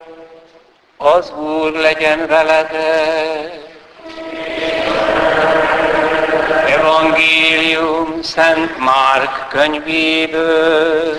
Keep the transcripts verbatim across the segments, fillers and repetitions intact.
Az Úr legyen veletek. Evangélium Szent Márk könyvéből.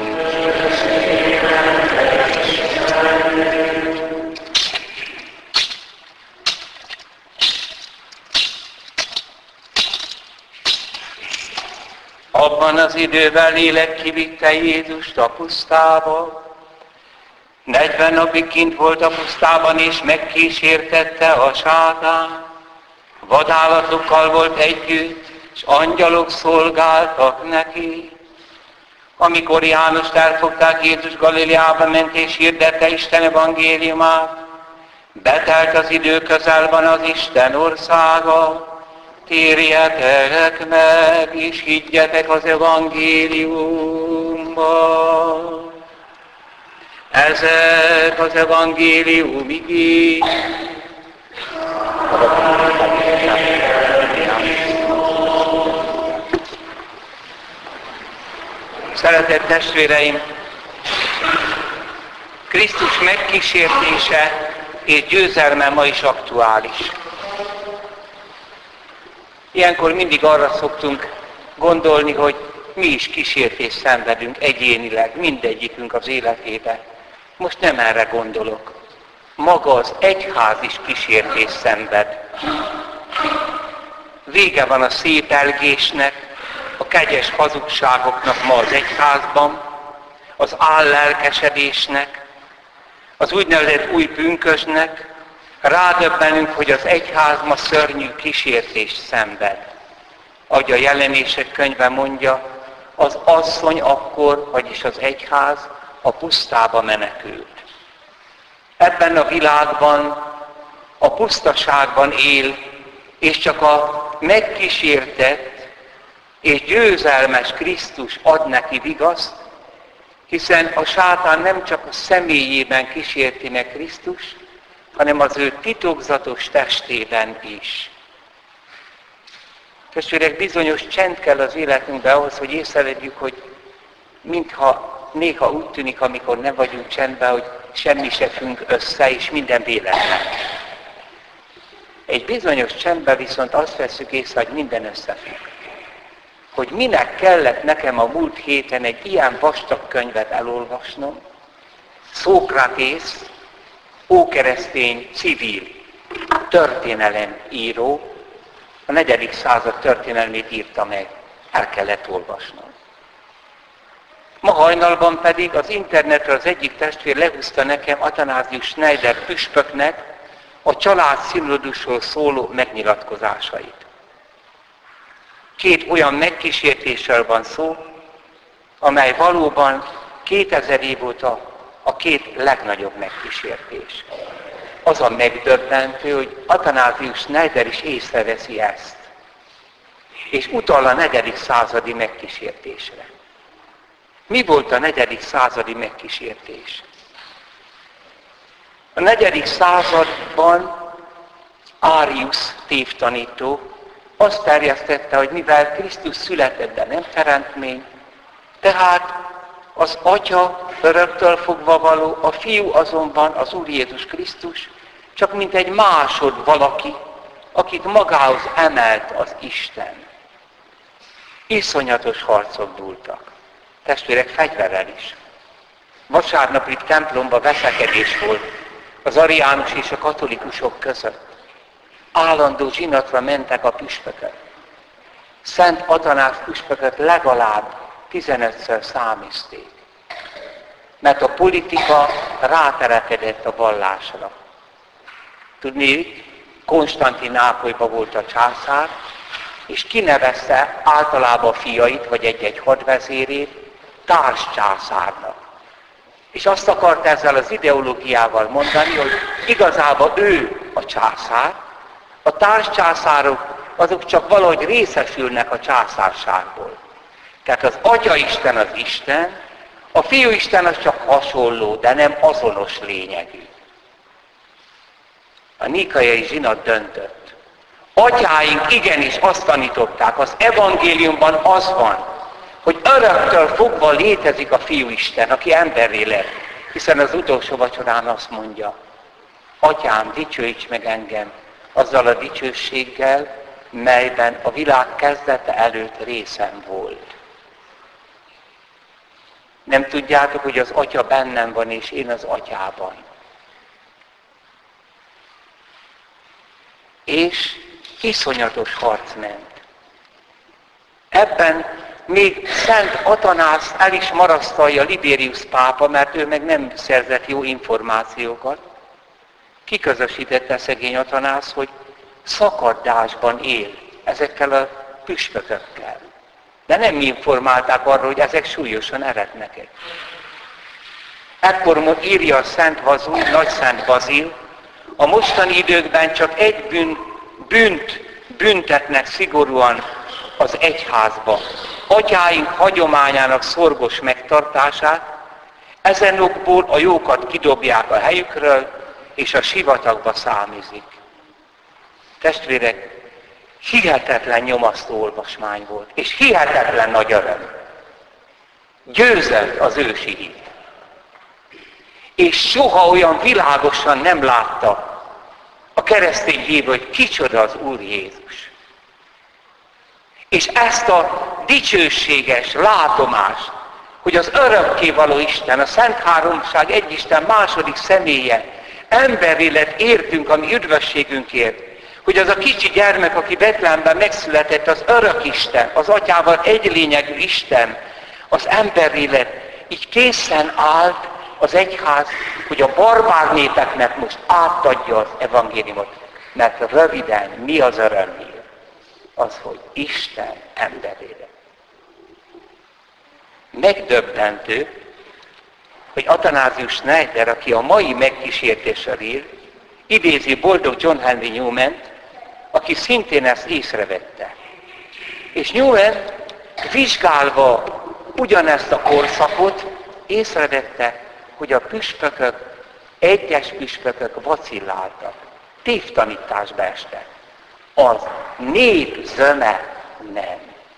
Abban az időben lélek kivitte Jézust a pusztába. Negyven napig kint volt a pusztában, és megkísértette a sátán. Vadállatokkal volt együtt, és angyalok szolgáltak neki. Amikor Jánost elfogták, Jézus Galileába ment, és hirdette Isten evangéliumát. Betelt az idő, közel van az Isten országa. Térjetek meg, és higgyetek az evangéliumban. Ezek az evangélium igény. Szeretett testvéreim, Krisztus megkísértése és győzelme ma is aktuális. Ilyenkor mindig arra szoktunk gondolni, hogy mi is kísértést szenvedünk egyénileg, mindegyikünk az életében. Most nem erre gondolok. Maga az egyház is kísértést szenved. Vége van a szépelgésnek, a kegyes hazugságoknak ma az egyházban, az állelkesedésnek, az úgynevezett új pünkösnek. Rádöbbenünk, hogy az egyház ma szörnyű kísértést szenved. Ahogy a Jelenések könyve mondja, az asszony akkor, vagyis az egyház a pusztába menekült. Ebben a világban, a pusztaságban él, és csak a megkísértett és győzelmes Krisztus ad neki vigaszt, hiszen a sátán nem csak a személyében kísérti meg Krisztus, hanem az ő titokzatos testében is. Testvérek, bizonyos csend kell az életünkben ahhoz, hogy észrevegyük, hogy mintha néha úgy tűnik, amikor nem vagyunk csendben, hogy semmi se függ össze, és minden véletlen. Egy bizonyos csendben viszont azt veszük észre, hogy minden összefügg. Hogy minek kellett nekem a múlt héten egy ilyen vastag könyvet elolvasnom, Szókratész, ókeresztény, civil történelemíró, a negyedik század történelmét írta meg, el kellett olvasnom. Ma hajnalban pedig az internetről az egyik testvér lehúzta nekem Athanasius Schneider püspöknek a család színodusról szóló megnyilatkozásait. Két olyan megkísértésről van szó, amely valóban kétezer év óta a két legnagyobb megkísértés. Az a megdöbbentő, hogy Athanasius Schneider is észreveszi ezt, és utal a negyedik századi megkísértésre. Mi volt a negyedik századi megkísértés? A negyedik században Arius tévtanító azt terjesztette, hogy mivel Krisztus született, de nem teremtmény, tehát az Atya öröktől fogva való, a Fiú azonban az Úr Jézus Krisztus, csak mint egy másod valaki, akit magához emelt az Isten. Iszonyatos harcok dúltak. Testvérek, fegyverrel is. Vasárnap itt templomban veszekedés volt az ariánus és a katolikusok között. Állandó zsinatra mentek a püspökök. Szent Atanás püspököt legalább tizenötször száműzték. Mert a politika ráterekedett a vallásra. Tudni, Konstantinápolyban volt a császár, és kinevezte általában a fiait, vagy egy-egy hadvezérét társcsászárnak. És azt akart ezzel az ideológiával mondani, hogy igazából ő a császár, a társcsászárok azok csak valahogy részesülnek a császárságból. Tehát az Atyaisten az Isten, a Fiúisten az csak hasonló, de nem azonos lényegű. A nikaiai zsinat döntött. Atyáink igenis azt tanították, az evangéliumban az van, hogy öröktől fogva létezik a Fiúisten, aki emberré lett. Hiszen az utolsó vacsorán azt mondja, Atyám, dicsőíts meg engem azzal a dicsőséggel, melyben a világ kezdete előtt részem volt. Nem tudjátok, hogy az Atya bennem van, és én az Atyában. És iszonyatos harc ment. Ebben még Szent Atanászt el is marasztalja Libérius pápa, mert ő meg nem szerzett jó információkat. Kiközösítette szegény Atanász, hogy szakadásban él ezekkel a püspökökkel. De nem informálták arról, hogy ezek súlyosan eretnek. Ekkor írja a Szent Vazul, Nagy Szent Bazil, a mostani időkben csak egy bűn, bűnt büntetnek szigorúan az egyházba. Atyáink hagyományának szorgos megtartását, ezen okból a jókat kidobják a helyükről, és a sivatagba számizik. Testvérek, hihetetlen nyomasztó olvasmány volt, és hihetetlen nagy öröm. Győzött az ősi hit. És soha olyan világosan nem látta a keresztény hívő, hogy kicsoda az Úr Jézus. És ezt a dicsőséges látomást, hogy az örökkévaló Isten, a Szent Háromság egy Isten második személye, emberi lett értünk a mi üdvösségünkért, hogy az a kicsi gyermek, aki Betlehemben megszületett, az örök Isten, az Atyával egy lényegű Isten, az emberi lett, így készen állt az egyház, hogy a barbár népeknek most átadja az evangéliumot. Mert röviden mi az örömhír? Az, hogy Isten emberi lett. Megdöbbentő, hogy Athanasius Schneider, aki a mai megkísértéssel ír, idézi boldog John Henry Newman-t, aki szintén ezt észrevette. És Newman vizsgálva ugyanezt a korszakot észrevette, hogy a püspökök, egyes püspökök vacilláltak, tévtanításba estek. Az nép zöme nem.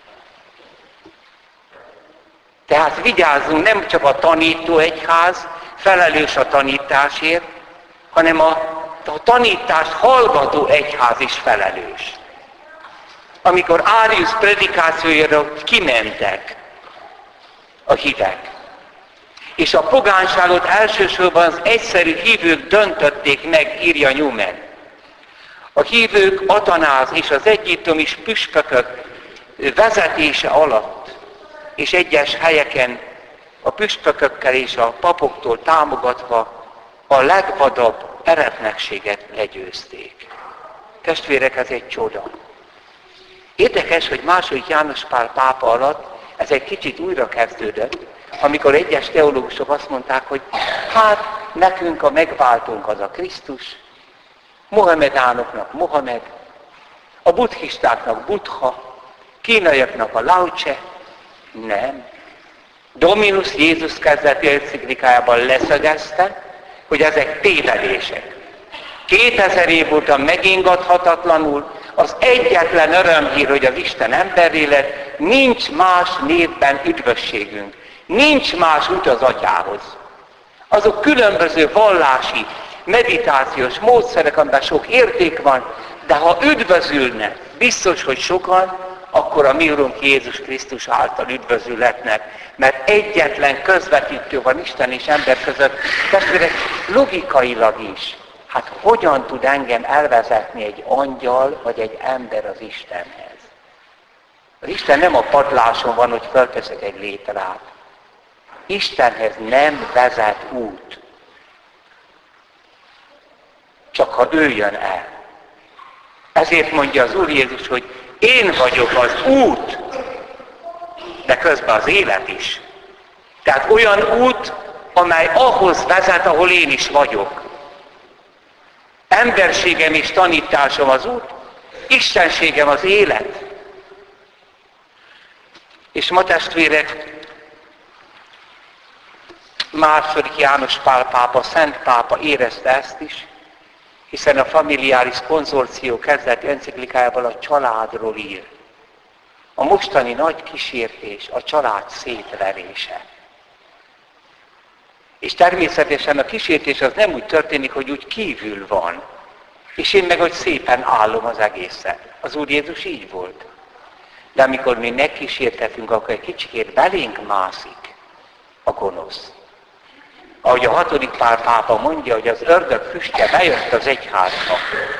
Tehát vigyázzunk, nem csak a tanító egyház felelős a tanításért, hanem a, a tanítást hallgató egyház is felelős. Amikor Árius predikációjára kimentek a hívek, és a pogányságot elsősorban az egyszerű hívők döntötték meg, írja Newman. A hívők Atanáz és az egyiptomi püspökök vezetése alatt, és egyes helyeken a püspökökkel és a papoktól támogatva a legvadabb eretnekséget legyőzték. Testvérek, ez egy csoda. Érdekes, hogy második János Pál pápa alatt ez egy kicsit újra kezdődött, amikor egyes teológusok azt mondták, hogy hát nekünk a megváltónk az a Krisztus, Mohamedánoknak Mohamed, a buddhistáknak Buddha, kínaiaknak a Lao Tse. Nem. Dominus Jézus kezdeti enciklikájában leszögezte, hogy ezek tévedések. Kétezer év óta megingathatatlanul az egyetlen örömhír, hogy az Isten emberré lett, nincs más névben üdvösségünk. Nincs más út az Atyához. Azok különböző vallási, meditációs módszerek, amiben sok érték van, de ha üdvözülnek, biztos, hogy sokan, akkor a mi Urunk Jézus Krisztus által üdvözületnek, mert egyetlen közvetítő van Isten és ember között. Testvérek, logikailag is, hát hogyan tud engem elvezetni egy angyal vagy egy ember az Istenhez? Az Isten nem a padláson van, hogy fölteszek egy létrát. Istenhez nem vezet út. Csak ha ő jön el. Ezért mondja az Úr Jézus, hogy én vagyok az út, de közben az élet is. Tehát olyan út, amely ahhoz vezet, ahol én is vagyok. Emberségem és tanításom az út, istenségem az élet. És ma testvérek, második János Pál pápa, Szent pápa érezte ezt is, hiszen a Familiaris Konzorció kezdeti enciklikájában a családról ír. A mostani nagy kísértés a család szétverése. És természetesen a kísértés az nem úgy történik, hogy úgy kívül van. És én meg, hogy szépen állom az egészet. Az Úr Jézus így volt. De amikor mi megkísértetünk, akkor egy kicsikét belénk mászik a gonosz. Ahogy a hatodik Pál pápa mondja, hogy az ördög füstje bejött az egyházba.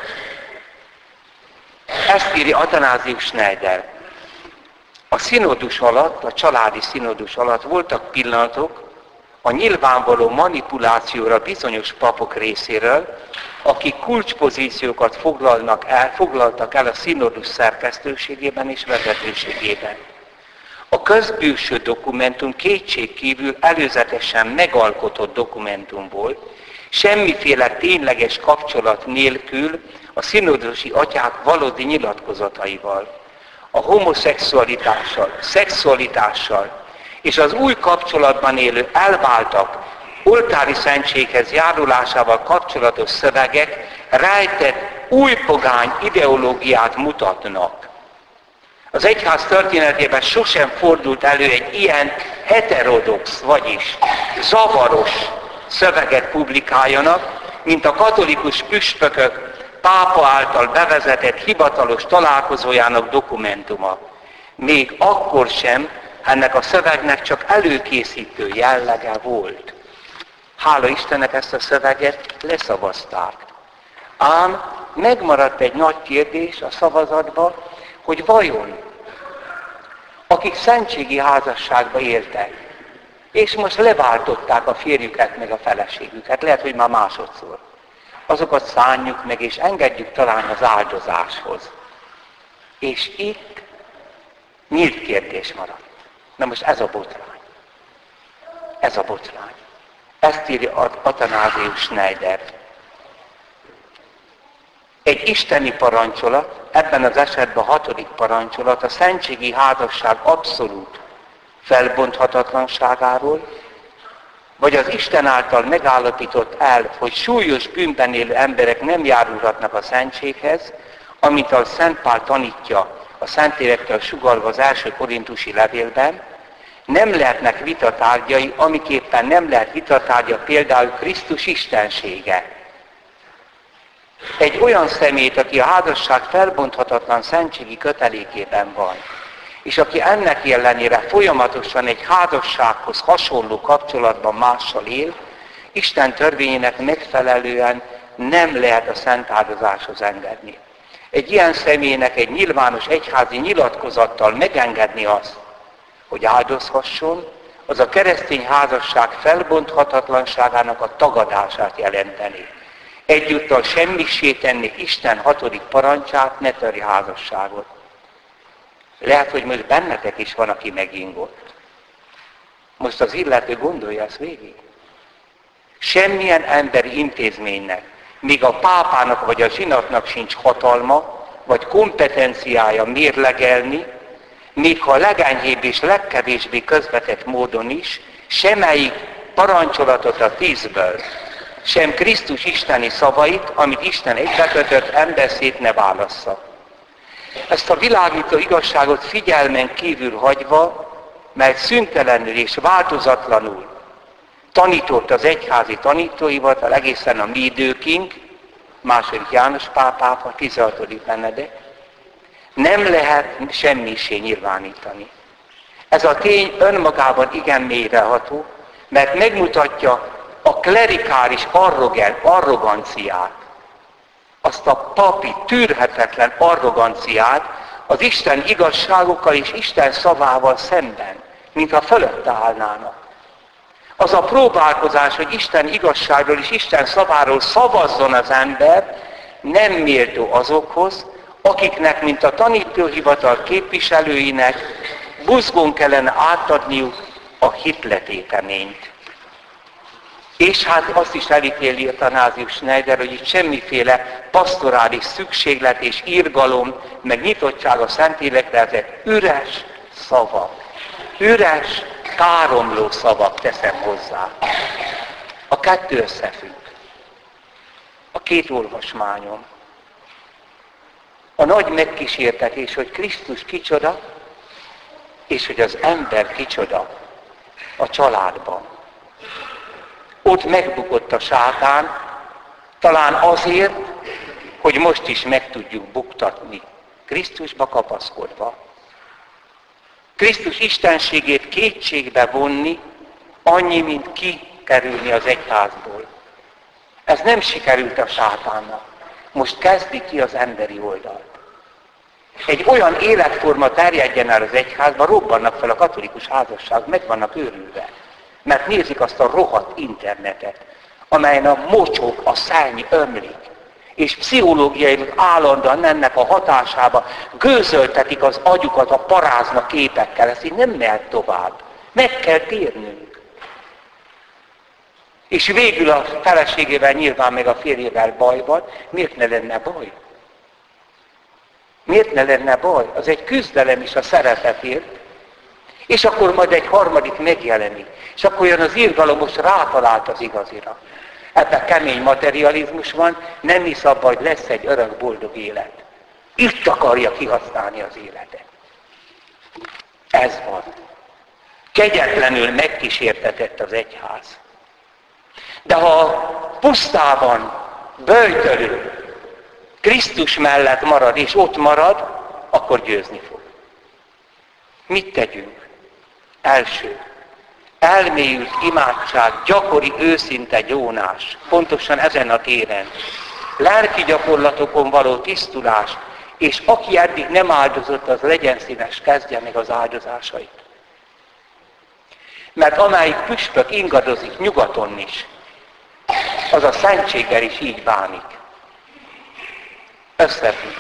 Ezt írja Athanásius Schneider. A színodus alatt, a családi színodus alatt voltak pillanatok a nyilvánvaló manipulációra bizonyos papok részéről, akik kulcspozíciókat foglalnak el, foglaltak el a színodus szerkesztőségében és vezetőségében. A közbülső dokumentum kétségkívül előzetesen megalkotott dokumentum volt, semmiféle tényleges kapcsolat nélkül a színodusi atyák valódi nyilatkozataival, a homoszexualitással, szexualitással és az új kapcsolatban élő elváltak oltári szentséghez járulásával kapcsolatos szövegek rejtett új pogány ideológiát mutatnak. Az egyház történetében sosem fordult elő egy ilyen heterodox, vagyis zavaros szöveget publikáljanak, mint a katolikus püspökök pápa által bevezetett hivatalos találkozójának dokumentuma. Még akkor sem ennek a szövegnek csak előkészítő jellege volt. Hála Istennek ezt a szöveget leszavazták. Ám megmaradt egy nagy kérdés a szavazatban, hogy vajon akik szentségi házasságba éltek, és most leváltották a férjüket meg a feleségüket, lehet, hogy már másodszor, azokat szánjuk meg, és engedjük talán az áldozáshoz. És itt nyílt kérdés maradt. Na most ez a botrány. Ez a botrány. Ezt írja Athanásius Schneider. Egy isteni parancsolat, ebben az esetben a hatodik parancsolat, a szentségi házasság abszolút felbonthatatlanságáról, vagy az Isten által megállapított elv, hogy súlyos bűnben élő emberek nem járulhatnak a szentséghez, amint a Szent Pál tanítja a Szentlélekkel sugallva az első korintusi levélben, nem lehetnek vitatárgyai, amiképpen nem lehet vitatárgya például Krisztus istensége. Egy olyan személyt, aki a házasság felbonthatatlan szentségi kötelékében van, és aki ennek ellenére folyamatosan egy házassághoz hasonló kapcsolatban mással él, Isten törvényének megfelelően nem lehet a szent áldozáshoz engedni. Egy ilyen személynek egy nyilvános egyházi nyilatkozattal megengedni azt, hogy áldozhasson, az a keresztény házasság felbonthatatlanságának a tagadását jelenteni. Egyúttal semmissé tenni Isten hatodik parancsát, ne törj házasságot. Lehet, hogy most bennetek is van, aki megingott. Most az illető gondolja ezt végig. Semmilyen emberi intézménynek, míg a pápának vagy a zsinatnak sincs hatalma, vagy kompetenciája mérlegelni, még ha a legenyhébb és legkevésbé közvetett módon is, semmelyik parancsolatot a tízből, sem Krisztus isteni szavait, amit Isten egybekötött, ember szét ne válassza. Ezt a világító igazságot figyelmen kívül hagyva, mert szüntelenül és változatlanul tanított az egyházi tanítóhivatal egészen a mi időkig, második János Pál pápa, tizenhatodik Benedek, nem lehet semmisé nyilvánítani. Ez a tény önmagában igen mélyreható, mert megmutatja a klerikális arroganciát, azt a papi, tűrhetetlen arroganciát az Isten igazságokkal és Isten szavával szemben, mintha fölötte állnának. Az a próbálkozás, hogy Isten igazságról és Isten szaváról szavazzon az ember, nem méltó azokhoz, akiknek, mint a tanítóhivatal képviselőinek, buzgón kellene átadniuk a hitletéteményt. És hát azt is elítéli Athanásius Schneider, hogy itt semmiféle pastorális szükséglet és irgalom, meg nyitottság a Szentlélekre, ezek üres szavak. Üres, káromló szavak, teszem hozzá. A kettő összefügg. A két olvasmányom. A nagy megkísértetés, hogy Krisztus kicsoda, és hogy az ember kicsoda a családban. Ott megbukott a sátán, talán azért, hogy most is meg tudjuk buktatni, Krisztusba kapaszkodva. Krisztus istenségét kétségbe vonni, annyi, mint kikerülni az egyházból. Ez nem sikerült a sátánnak. Most kezdi ki az emberi oldalt. Egy olyan életforma terjedjen el az egyházba, robbannak fel a katolikus házasság, meg vannak őrülve. Mert nézik azt a rohadt internetet, amelyen a mocsok, a szenny ömlik. És pszichológiai állandóan ennek a hatásába gőzöltetik az agyukat a parázna képekkel. Ez így nem mehet tovább. Meg kell térnünk. És végül a feleségével, nyilván meg a férjével baj van. Miért ne lenne baj? Miért ne lenne baj? Az egy küzdelem is a szeretetért. És akkor majd egy harmadik megjelenik. És akkor jön az irgalom, most rátalált az igazira. Ebben kemény materializmus van, nem hisz abban, hogy lesz egy örök boldog élet. Itt akarja kihasználni az életet. Ez van. Kegyetlenül megkísértetett az egyház. De ha pusztában, böjtölő, Krisztus mellett marad, és ott marad, akkor győzni fog. Mit tegyünk? Első. Elmélyült imádság, gyakori őszinte gyónás, pontosan ezen a téren. Lelki gyakorlatokon való tisztulás, és aki eddig nem áldozott, az legyen szíves, kezdje meg az áldozásait. Mert amelyik püspök ingadozik nyugaton is, az a szentséggel is így bánik. Összefügg.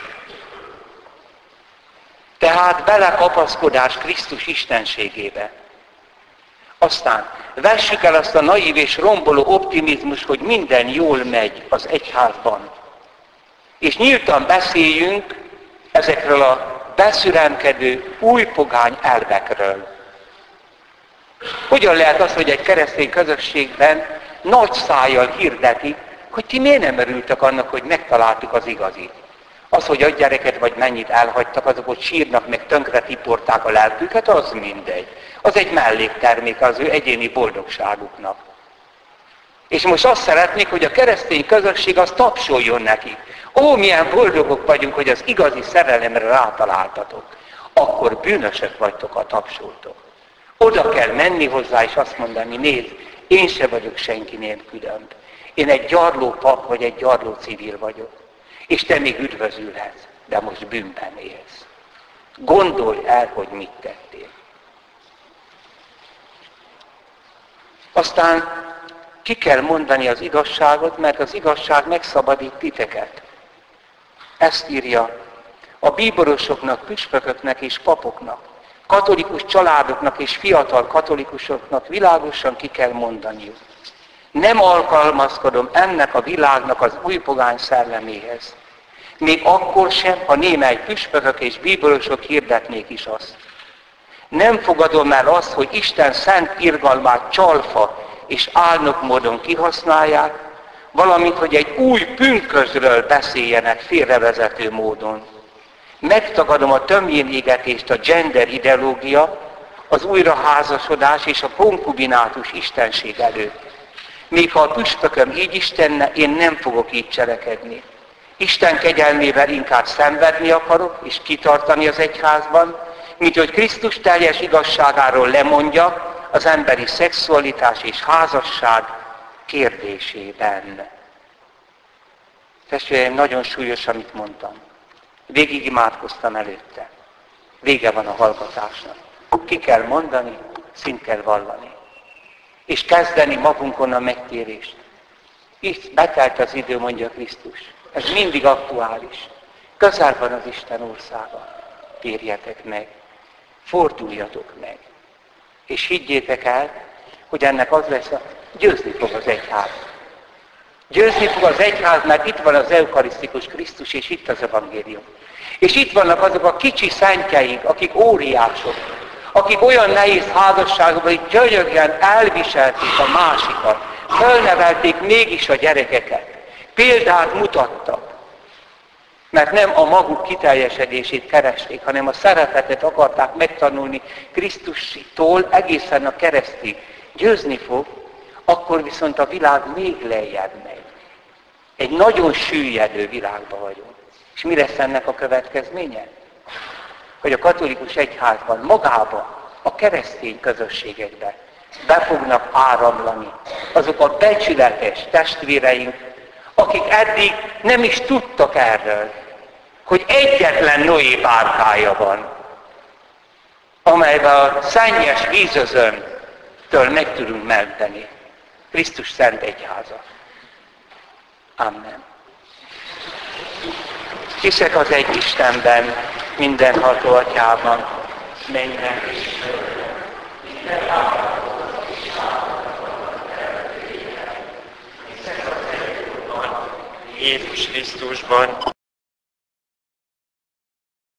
Tehát belekapaszkodás Krisztus istenségébe. Aztán vessük el azt a naív és romboló optimizmus, hogy minden jól megy az egyházban. És nyíltan beszéljünk ezekről a beszüremkedő, új pogány elvekről. Hogyan lehet az, hogy egy keresztény közösségben nagy szájjal hirdetik, hogy ti miért nem örültek annak, hogy megtaláltuk az igazit? Az, hogy a gyereket vagy mennyit elhagytak, azok, hogy sírnak, meg tönkre tiporták a lelküket, az mindegy. Az egy melléktermék az ő egyéni boldogságuknak. És most azt szeretnék, hogy a keresztény közösség az tapsoljon nekik. Ó, milyen boldogok vagyunk, hogy az igazi szerelemre rátaláltatok. Akkor bűnösök vagytok, ha tapsoltok. Oda kell menni hozzá, és azt mondani, nézd, én se vagyok senkinél különb. Én egy gyarló pap, vagy egy gyarló civil vagyok. És te még üdvözülhetsz, de most bűnben élsz. Gondolj el, hogy mit tettél. Aztán ki kell mondani az igazságot, mert az igazság megszabadít titeket. Ezt írja a bíborosoknak, püspököknek és papoknak, katolikus családoknak és fiatal katolikusoknak világosan ki kell mondaniuk. Nem alkalmazkodom ennek a világnak az újpogány szelleméhez. Még akkor sem, ha némely püspökök és bíborosok hirdetnék is azt. Nem fogadom el azt, hogy Isten szent irgalmát csalfa és álnok módon kihasználják, valamint, hogy egy új pünkösdről beszéljenek félrevezető módon. Megtagadom a tömjénégetést a gender ideológia, az újraházasodás és a konkubinátus istenség előtt. Még ha a püspököm így is tenne, én nem fogok így cselekedni. Isten kegyelmével inkább szenvedni akarok, és kitartani az egyházban, mint hogy Krisztus teljes igazságáról lemondja az emberi szexualitás és házasság kérdésében. Testvéreim, nagyon súlyos, amit mondtam. Végig imádkoztam előtte. Vége van a hallgatásnak. Ki kell mondani, szint kell vallani. És kezdeni magunkon a megtérést. Itt betelt az idő, mondja Krisztus. Ez mindig aktuális. Közel van az Isten országa. Térjetek meg. Forduljatok meg. És higgyétek el, hogy ennek az lesz, a győzni fog az egyház. Győzni fog az egyház, mert itt van az eukarisztikus Krisztus, és itt az evangélium. És itt vannak azok a kicsi szentjeink, akik óriások, akik olyan nehéz házasságban, hogy gyönyörűen elviselték a másikat, fölnevelték mégis a gyerekeket, példát mutattak. Mert nem a maguk kiteljesedését keresték, hanem a szeretetet akarták megtanulni Krisztustól egészen a keresztig. Győzni fog, akkor viszont a világ még lejjebb megy. Egy nagyon süllyedő világban vagyunk. És mi lesz ennek a következménye? Hogy a katolikus egyházban, magában, a keresztény közösségekben be fognak áramlani azok a becsületes testvéreink, akik eddig nem is tudtak erről, hogy egyetlen Noé bárkája van, amelyben a szennyes vízözöntől meg tudunk menteni. Krisztus szent egyháza. Amen. Hiszek az egy Istenben, mindenható Atyában, menjen és Jézus Krisztusban,